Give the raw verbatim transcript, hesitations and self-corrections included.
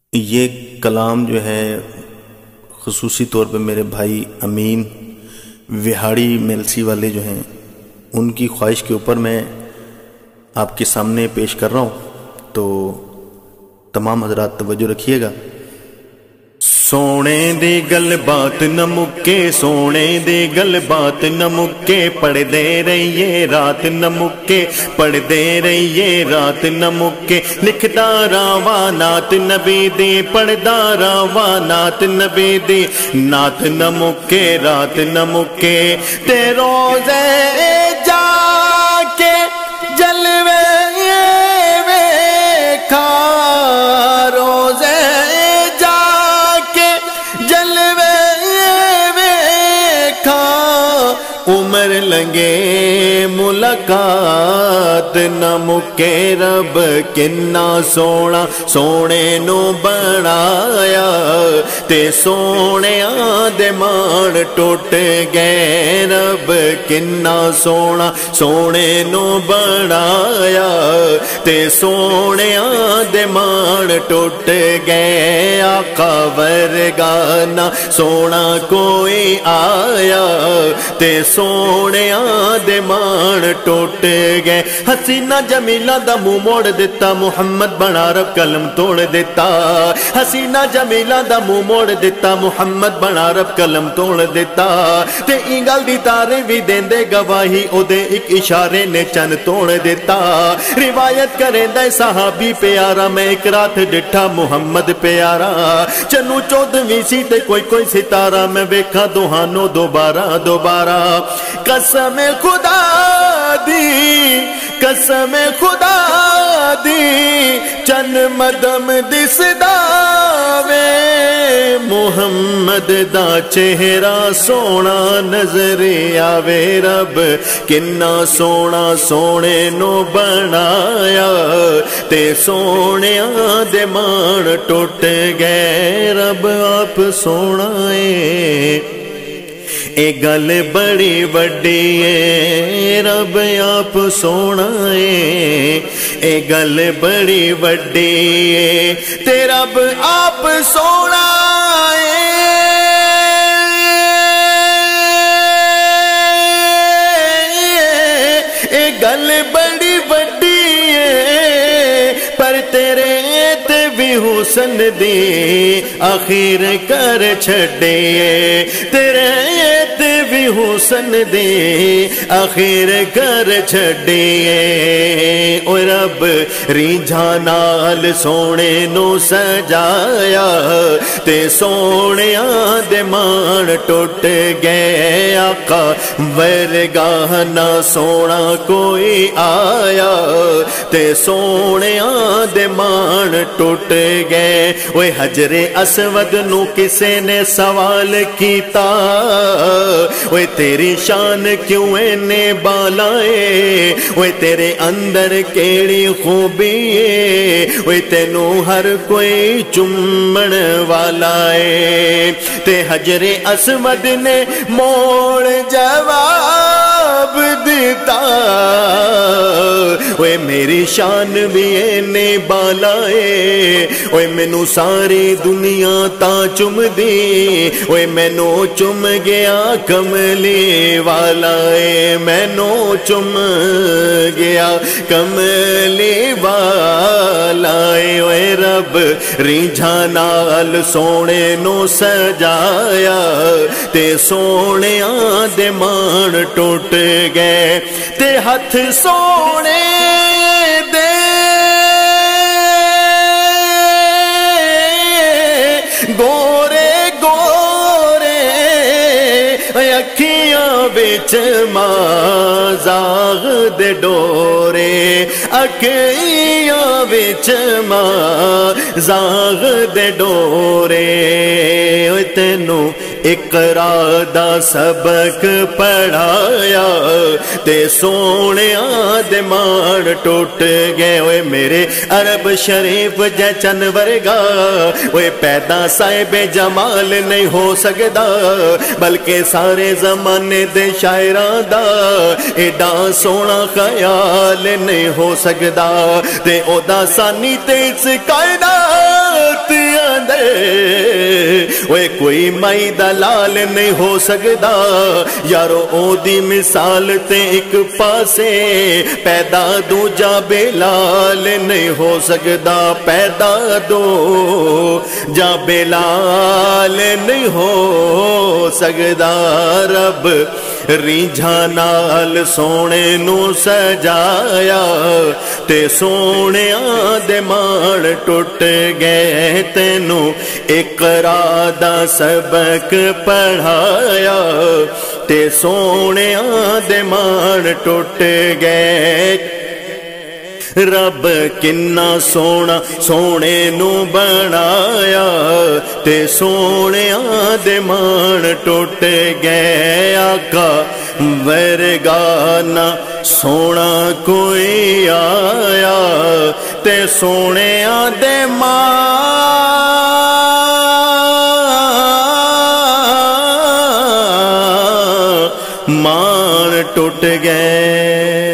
یہ کلام جو ہے خصوصی طور پہ میرے بھائی امین وہاڑی میلسی والے جو ہیں ان کی خواہش کے اوپر میں آپ کے سامنے پیش کر رہا ہوں، تو تمام حضرات توجہ رکھیے گا۔ سونے دی گل بات نہ مکے، سونے دی گل بات نہ مکے، پڑھ دے رہیے رات نہ مکے، پڑھ دے رہیے رات نہ مکے، لکھدا راواں نعت نبی دی، پڑھدا راواں نعت نبی دی، نعت نہ مکے رات نہ مکے، تے روزے جا کے جلوے ویکھا، روزے عمر لنگے ملاقات نہ مکے، رب کنا سونا سونے نو بنایا، تے سونیاں دے مان ٹوٹ گئے، رب کنا سونا سونے نو بنایا، تے سونیاں دے مان ٹوٹ گئے، آقا ورگا نہ سونا کوئی آیا، تے سونیاں دے مان ٹوٹ گئے، حسینہ جمیلہ دا منہ موڑ دیتا، محمد بنا رب قلم توڑ دیتا، حسینہ جمیلہ دا منہ موڑ دیتا، محمد بنا رب قلم توڑ دیتا، تے این گل دی تارے بھی دین دے گواہی، او دے ایک اشارے نے چن توڑ دیتا، روایت کریں دے صحابی پیارا، میں ایک رات ڈٹھا محمد پیارا، چنو چودویں سی تے کوئی کوئی ستارہ، میں ویکھا دوہانو دوبارہ دوبارہ، قسم خدا دی قسم خدا دی چن مدم دسدا وے، محمد دا چہرہ سونا نظر آوے، رب کنا سونا سونے نو بنایا، تے سونیاں دے مان ٹوٹ گئے، رب آپ سونا ہے، اے گل بڑی وڈی ہے، رب آپ سونا ہے، اے گل بڑی وڈی ہے، تے رب آپ سونا ہے، اے گل بڑی وڈی ہے، پر تیرے تے بھی حسن دی آخر کر چھڑے، تیرے بھی حسن دے آخر کر چھڑے، او رب ریجھا نال سونے نو سجایا، تے سونیاں دے مان ٹوٹ گئے، آقا ورگا نہ سونا کوئی آیا، تے سونیاں دے مان ٹوٹ گئے، اوے حجر اسود نو کسے نے سوال کیتا، اوے تیری شان کیوں اینے بالائے، اوے تیرے اندر کیڑی خوبی ہے، اوے تینوں ہر کوئی چمن والا ہے، تے حجر اسود نے موڑ جواب دیتا، اوے میری شان بھی اینے بالائے، اوے مینوں ساری دنیا تا چم دی، اوے مینوں چم گیا کملی والا ہے، مینوں چم گیا کملی والا ہے، اوے رب ریجھا نال سونے نو سجایا، تے سونیاں دے مان ٹوٹ گئے، تے ہتھ سونے دے گورے گورے، اکھیاں بچ ماں زاغ دے ڈورے، اکھیاں بچ ماں زاغ دے ڈورے، تینوں اقرا دا سبق پڑھایا، تے سونیاں دے مان ٹوٹ گئے، اوے میرے عرب شریف جے چن ورگا، اوے پیدا صاحب جمال نہیں ہو سکدا، بلکہ سارے زمانے دے شاعراں دا ایڈا سونا خیال نہیں ہو سکدا، تے او دا سانی تے اس کائنات ओए कोई माई दा लाल नहीं हो सकदा यारो ओदी मिसाल ते एक पासे पैदा दूजा बेलाल नहीं हो सकदा पैदा दो जा बेलाल नहीं हो सकदा रब रीझा नाल सोने नू सजाया ते सोनिया दे मान टुट गए तेनू इकरा दा सबक पढ़ाया ते सोनिया दे मान टुट गए रब किन्ना सोना सोने नू बनाया ते सोनिया दे मान टुट गए आका वर्गा ना सोना कोई आया ते सोनिया दे मान मान टुट गए।